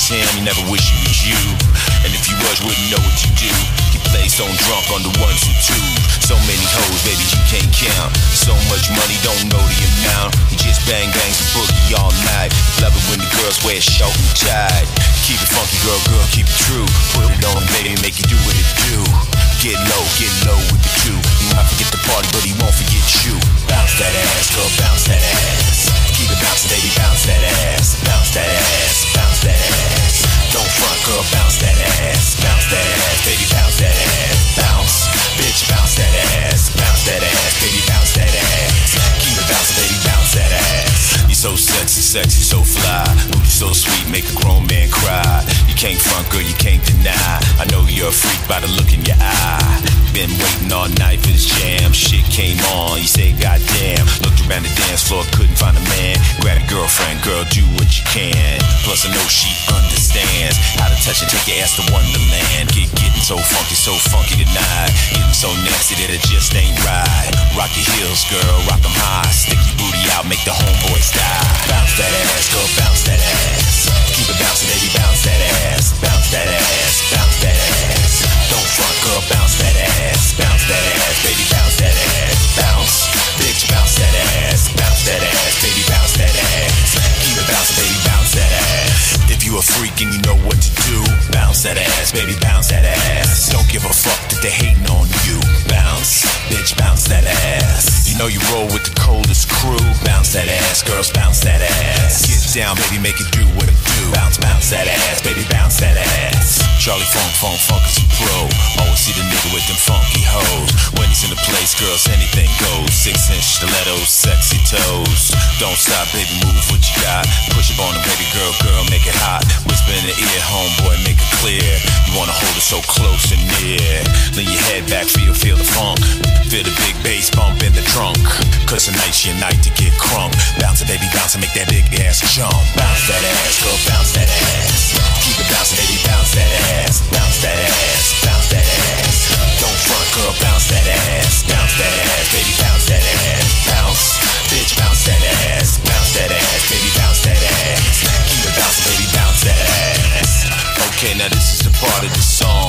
was him, you never wish he was you. And if you was, wouldn't know what you do. He plays on drunk on the ones and twos. So many hoes, baby, you can't count. So much money, don't know the amount. He just bang bangs and boogie all night. Love it when the girls wear short and tight. Keep it funky, girl, keep it true. Put it on, baby, make you do what it do. Get low with the two. He might forget the party, but he won't forget you. Bounce that ass, girl, bounce that ass. Keep it bouncing, baby, bounce that ass. Bounce that ass, bounce that ass. Don't front, girl, bounce that ass. Bounce that ass, baby, bounce that ass. Bounce, bitch, bounce that ass. Bounce that ass, baby, bounce that ass. Keep it bouncing, baby, bounce that ass. You're so sexy, so fly. Booty so sweet, make a grown man cry. You can't front, girl, you can't deny. I know you're a freak by the look in your eye. Been waiting all night for this jam. Shit came on, you say goddamn. Looked around the dance floor, couldn't find a man. Grab a girlfriend, girl, do what you can. Plus I know she understands how to touch and take your ass to Wonderland. Getting so funky tonight. Getting so nasty that it just ain't right. Rock your heels, girl, rock them high. Stick your booty out, make the homeboys die. Bounce that ass, girl, bounce that ass. Keep it bouncing, baby, bounce that ass. Bounce that ass, bounce that ass. Don't front, girl, bounce that ass. Bounce that ass, baby, bounce that ass. Bounce, bitch, bounce that ass. Bounce that ass, baby, bounce that ass. Keep it bouncing, baby, bounce that ass. If you a freak and you know what to do, bounce that ass, baby, bounce that ass. Don't give a fuck that they hating on you. Bounce, bitch, bounce that ass. You know you roll with the coldest crew. Bounce that ass, girls, bounce that ass. Get down, baby, make it do what it do. Bounce that ass, baby, bounce that ass. Charlie Funk is a pro. Always see the nigga with them funky hoes. When he's in the place, girls, anything goes. 6-inch stilettos, sexy toes. Don't stop, baby, move what you got. Push up on the baby girl, make it hot. Whisper in the ear, homeboy, make it clear. You wanna hold it so close and near. Lean your head back, feel the funk. Feel the big bass bump in the trunk. Cause tonight's your night to get crunk. Bounce it, baby, bounce and make that big ass jump. Bounce that ass, girl, bounce that ass. Keep it bouncing, baby, bounce that ass. Bounce that ass, bounce that ass. Don't front, girl, bounce that ass. Bounce that ass, baby, bounce that ass. Bounce, bitch, bounce that ass. Bounce that ass, baby, bounce that ass. Keep it bouncing, baby, bounce that ass. Okay, now this is the part of the song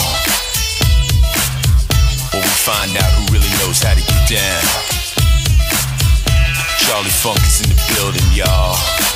where we find out who really knows how to get down. Charlie Funk is in the building, y'all.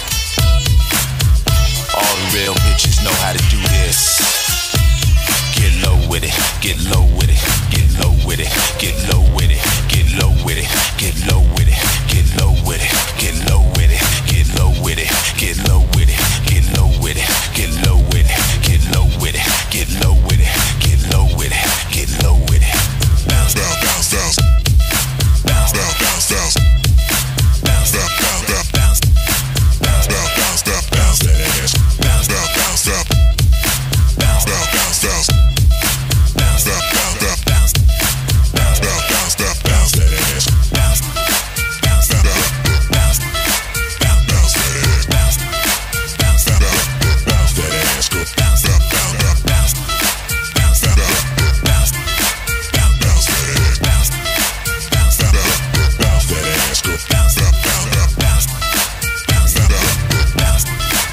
All the real bitches know how to do this. Get low with it, get low with it, get low with it, get low with it, get low with it, get low with it, get low with it, get low with it, get low with it, get low with it, get low with it, get low with it, get low with it, get low with it, get low with it, get low with it. Bounce, bounce, bounce, bounce, bounce, bounce, bounce, bounce, bounce, bounce, bounce, bounce, bounce, bounce, bounce that ass, bounce, bounce, bounce, bounce, bounce, bounce, bounce, bounce. Bounce, bounce, bounce, bounce, bounce, bounce, bounce, bounce that ass. Bounce, bounce, bounce, bounce, bounce, bounce that ass. Bounce, bounce, bounce, bounce that ass. Go bounce, bounce, bounce, bounce, bounce, bounce, bounce, bounce that ass. Bounce, bounce, bounce, bounce that ass. Go bounce, bounce, bounce, bounce, bounce, bounce, bounce that ass. Bounce,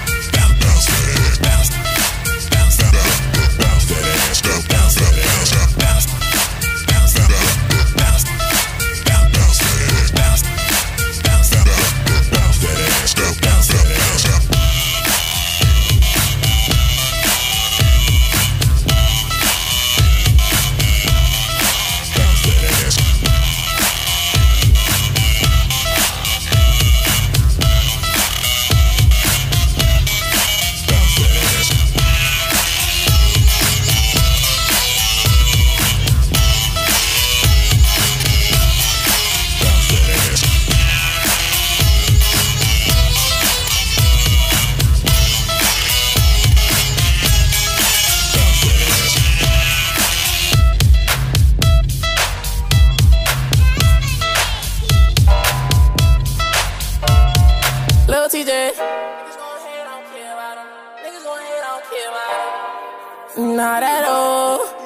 bounce, bounce that ass. Go bounce that ass. Not at all.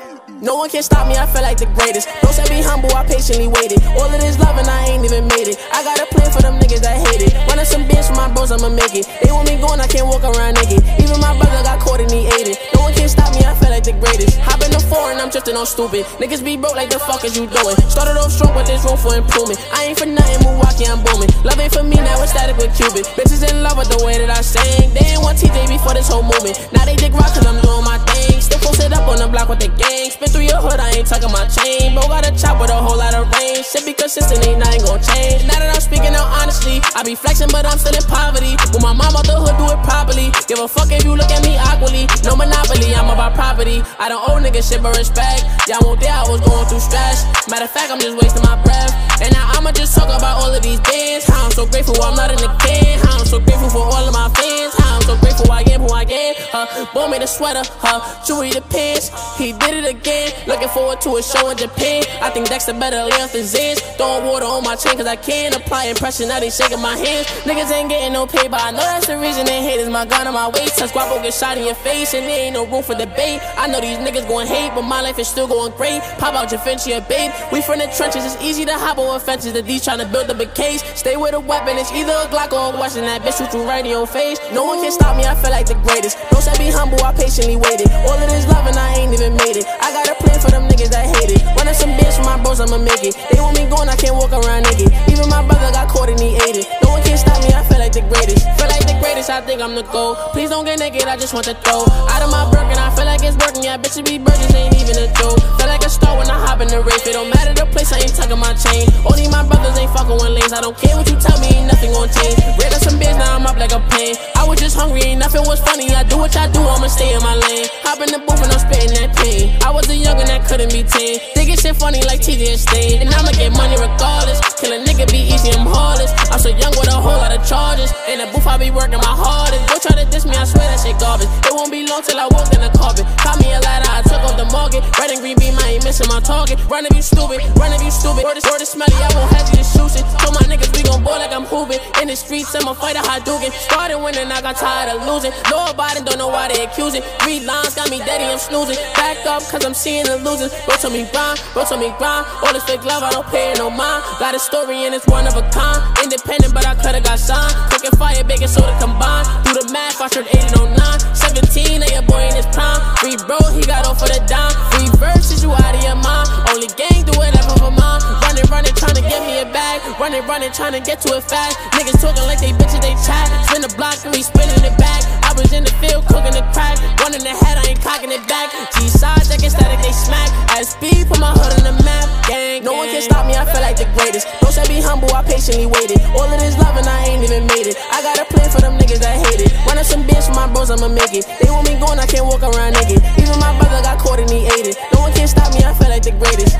No one can stop me, I feel like the greatest. Don't say be humble, I patiently waited. All of this love and I ain't even made it. I got a plan for them niggas that hate it. Running some bands for my bros, I'ma make it. They want me going, I can't walk around naked. Even my brother got caught and he ate it. No one can stop me, I feel like the greatest. Hop in the foreign, I'm drifting on stupid. Niggas be broke like the fuck is you doing? Started off strong, but there's room for improvement. I ain't for nothing, Milwaukee, I'm booming. Love ain't for me, now it's static with Cuban. Bitches in love with the way that I sing. They ain't want TJ before this whole movement. Now they dig rock cause I'm doing my thing. Still posted up on the block with the gang. Spin through your hood, I ain't tucking my chain. Bro got a chop with a whole lot of range. Shit be consistent, ain't nothing gon' change. Now that I'm speaking out honestly, I be flexing but I'm still in poverty. With my mom out the hood, do it properly. Give a fuck if you look at me awkwardly. No monopoly, I'm about property. I don't owe niggas shit but respect. Y'all won't think I was going through stress. Matter of fact, I'm just wasting my breath. And now I'ma just talk about all of these bands. How I'm so grateful I'm not in the can. How I'm so grateful for all of my fans. How I'm so grateful I am who I am. Bought me the sweater, jewelry, the pants. He did it again. Looking forward to a show in Japan. I think Dexter better lay off the Zans. Throwing water on my chain cause I can. Applying pressure, now they shaking my hands. Niggas ain't getting no pay, but I know that's the reason they hate is my gun on my waist. Touch guapo get shot in your face and there ain't no room for debate. I know these niggas gon' hate, but my life is still going great. Pop out your Finchie, babe. We from the trenches, it's easy to hop over fences. The D's tryna build up a case. Stay with a weapon, it's either a Glock or a Western. That bitch shoot you right in your face. No one can stop me, I feel like the greatest. Don't say be humble, I patiently waited. All of this love and I ain't even made it. I got a plan for them niggas that hate it. Running some bands for my bros, I'ma make it. They want me going, I can't walk around naked. Even my brother got caught and he ate it. No one can stop me, I feel like the greatest. Feel like the greatest, I think I'm the GOAT. Please don't get naked, I just want to throw out of my Birkin, I feel like it's working. Yeah, bitches be virgins, ain't even a joke. Feel like a star when I hop in the race. It don't matter the place, I ain't tucking my chain. Only my brothers ain't fucking with lanes. I don't care what you tell me, ain't nothing gon' change. Red up some bitch, now I'm up like a plane. I was just hungry, ain't nothing was funny. I do what I do, I'ma stay in my lane. Hop in the booth and I'm spitting that pain. I was a youngin' that couldn't be tamed. Thinking shit funny like TJ and Stain. And I'ma get money regardless. Kill a nigga be easy, I'm heartless. I'm so young with a whole lot of charges. In the booth, I be working my hardest. Go try to diss me, I swear that shit garbage. It won't be long till I walk in the carpet. Call me a ladder, I took off the market. Red and green beam, I ain't missing my target. Run if you stupid, run if you stupid. Word is smelly, I won't have you to shoot it. Told my niggas we gon' ball like I'm hooping. In the streets, I'm a fighter, Hadouken. Started winning, I got tired of losing. Know about it, don't know why they accusing. 3 lines got me daddy, I'm snoozing. Back up, cause I'm seeing the losing. Bro told me grind, bro told me grind. All this fake love, I don't pay it no mind. Got a story and it's one of a kind. Independent, but I could've got signed. Cooking fire, baking soda combined. Do the math, I turned 8 and 09. 17, now your boy in his prime. Free bro, he got off for the dime. Free verses, you out of your mind. Only gang do whatever for mine. Running, trying to get me a bag. Running, trying to get to it fast. Niggas talking like they bitches, they chat. Spin the block and we spinning it back. I was in the field cooking the crack. One in the head, I ain't cocking it back. G-side, check static, they smack. At speed, put my hood on the map. Gang, no one can stop me, I feel like the greatest. Don't say be humble, I patiently waited. All of this love and I ain't even made it. I got a plan for them niggas that hate it. Running some bands for my bros, I'ma make it. They want me going, I can't walk around naked. Even my brother got caught and he ate it. No one can stop me, I feel like the greatest.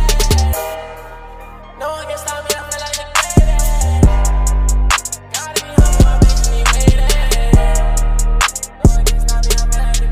No one can stop me, I feel like the greatest. Gotta be humble, I patiently waited. No one can stop me, I feel like the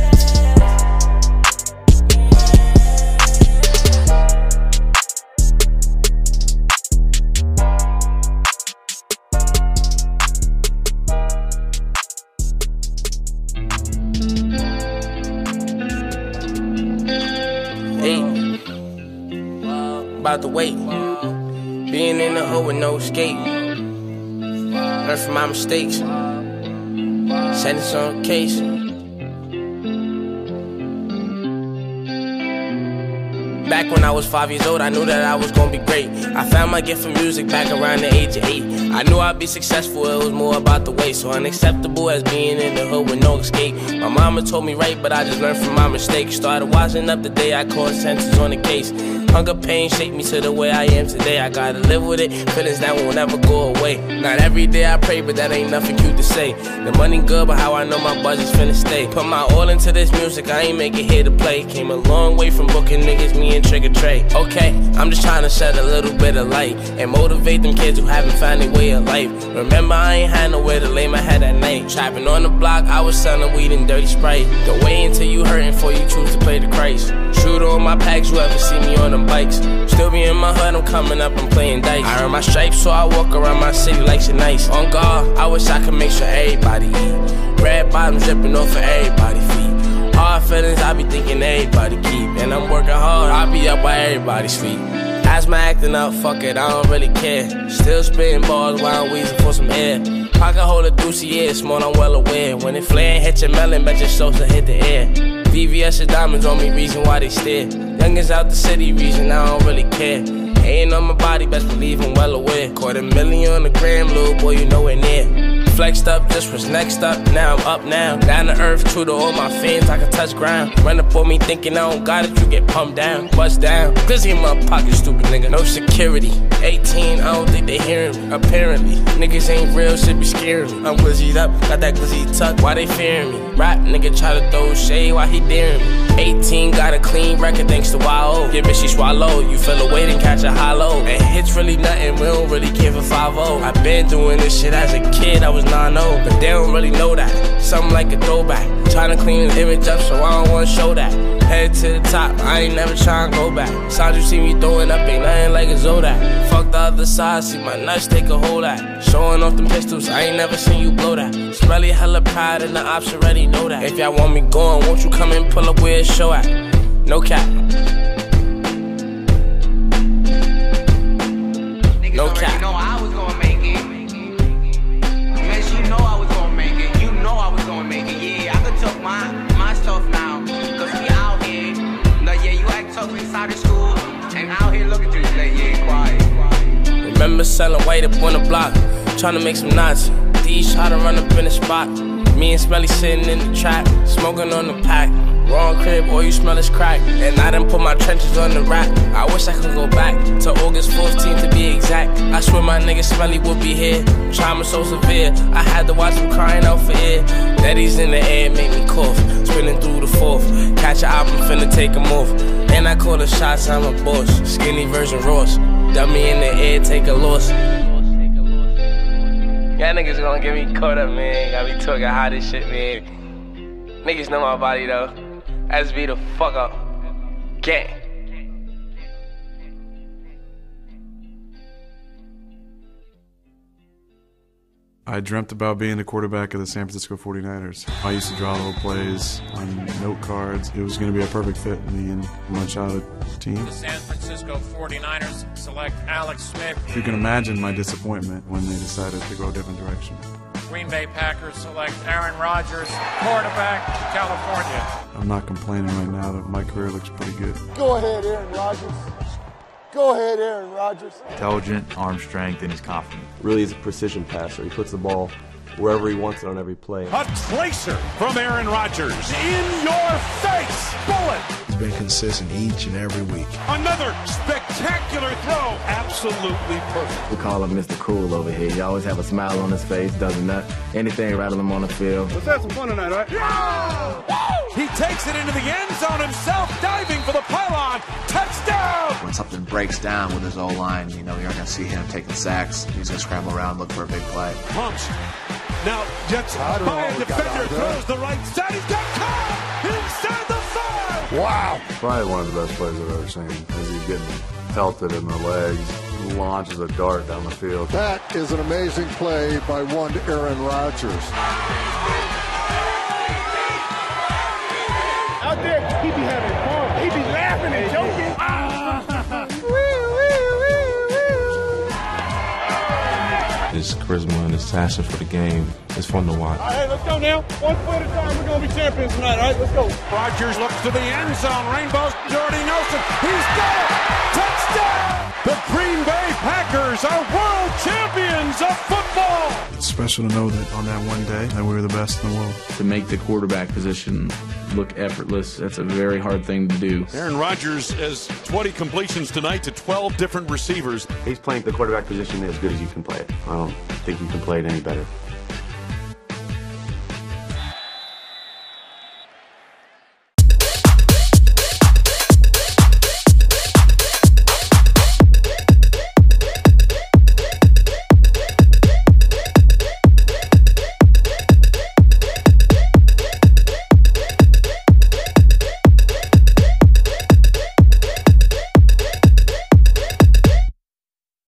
about to wait. Being in the hood with no escape. Learn from my mistakes. Set this on case. Back when I was 5 years old, I knew that I was gonna be great. I found my gift for music back around the age of 8. I knew I'd be successful, it was more about the way. So unacceptable as being in the hood with no escape. My mama told me right, but I just learned from my mistakes. Started washing up the day I caught sentences on the case. Hunger, pain shaped me to the way I am today. I gotta live with it, feelings that will never go away. Not every day I pray, but that ain't nothing cute to say. The money good, but how I know my budget's finna stay. Put my all into this music, I ain't make it here to play. Came a long way from booking niggas, me and Trigger Trey. Okay, I'm just trying to shed a little bit of light and motivate them kids who haven't found their way of life. Remember, I ain't had nowhere to lay my head at night. Trapping on the block, I was selling weed and dirty Sprite. Don't wait until you hurting before you choose to play the Christ. Shooter on my packs, you ever see me on them bikes. Still be in my hood, I'm coming up and playing dice. I earn my stripes, so I walk around my city like shit nice. On guard, I wish I could make sure everybody eat. Red bottoms dripping off of everybody's feet. Hard feelings, I be thinking everybody keep. And I'm working hard, I be up while everybody sleep. Asthma acting up, fuck it, I don't really care. Still spitting balls while I'm wheezing for some air. Pocket hold a doozy, yeah, small, I'm well aware. When it flare, hit your melon, bet your soul to hit the air. VVS and diamonds on me, reason why they stare. Youngins out the city, reason I don't really care. Ain't on my body, best believe I'm well aware. $250,000 on the gram, little boy, you nowhere near. Flexed up, just was next up, now I'm up now. Down to earth, true to all my fans, I can touch ground. Run up on me thinking I don't got it, you get pumped down. Bust down, glizzy in my pocket, stupid nigga, no security. 18, I don't think they hearing me, apparently. Niggas ain't real, shit be scaring me. I'm glizzied up, got that glizzy tuck, why they fearing me? Rap nigga try to throw shade while he daring me. 18, got a clean record thanks to YO. Get bitch, she swallow, you feel a weight and catch a hollow. And hits really nothing, we don't really care for 5-0. I been doing this shit as a kid, I was 9-0, but they don't really know that. Something like a throwback, trying to clean the image up so I don't wanna show that. Head to the top, I ain't never trying to go back. Signs you see me throwing up ain't nothing like a Zodak. Fuck the other side, see my nuts take a hold at. Showing off them pistols, I ain't never seen you blow that. Smelly hella pride and the ops already know that. If y'all want me going, won't you come and pull up where it's show at? No cap. No cap. You know I was gonna make it. Unless you know I was gonna make it. You know I was gonna make it. Yeah, I could talk my stuff now. Cause we out here. No, yeah, you act tough inside the school. And out here looking to you like, yeah, quiet. Remember selling white up on the block, trying to make some knots. These try to run up in the spot. Me and Smelly sitting in the trap, smoking on the pack. Wrong crib, all you smell is crack. And I done put my trenches on the rack. I wish I could go back to August 14th to be exact. I swear my nigga Smelly would be here. Trauma so severe, I had to watch him crying out for air. Daddy's in the air, make me cough. Spinning through the fourth, catch a album, finna take him off. And I call the shots, I'm a boss. Skinny version Ross, dummy in the air, take a loss. Y'all niggas gonna get me caught up, man. Got me talking hot as shit, man. Niggas know my body, though. SB the fuck up. Gang. I dreamt about being the quarterback of the San Francisco 49ers. I used to draw little plays on note cards. It was going to be a perfect fit, me and my childhood team. The San Francisco 49ers select Alex Smith. You can imagine my disappointment when they decided to go a different direction. Green Bay Packers select Aaron Rodgers, quarterback, California. I'm not complaining right now that my career looks pretty good. Go ahead, Aaron Rodgers. Go ahead, Aaron Rodgers. Intelligent, arm strength, and he's confident. Really is a precision passer. He puts the ball wherever he wants it on every play. A tracer from Aaron Rodgers. In your face. Bullet. He's been consistent each and every week. Another spectacular throw. Absolutely perfect. We call him Mr. Cool over here. He always have a smile on his face, doesn't anything rattle him on the field. Let's have some fun tonight, all right? Yeah! He takes it into the end zone himself, diving for the pylon. Touchdown! When something breaks down with his O-line, you know, you're going to see him taking sacks. He's going to scramble around, look for a big play. Pumps. Now, Jets by a defender throws the right side. He's got caught inside the 5. Wow. Probably one of the best plays I've ever seen. As he's getting pelted in the legs, launches a dart down the field. That is an amazing play by one Aaron Rodgers. Out there, he be having fun. He be laughing and joking. His charisma and his passion for the game is fun to watch. All right, let's go now. One play at a time. We're going to be champions tonight. All right, let's go. Rodgers looks to the end zone. Rainbows. Jordy Nelson. He's got it. Touchdown. The Green Bay Packers are world champions of football. It's special to know that on that one day that we were the best in the world. To make the quarterback position look effortless, that's a very hard thing to do. Aaron Rodgers has 20 completions tonight to 12 different receivers. He's playing the quarterback position as good as you can play it. I don't think you can play it any better.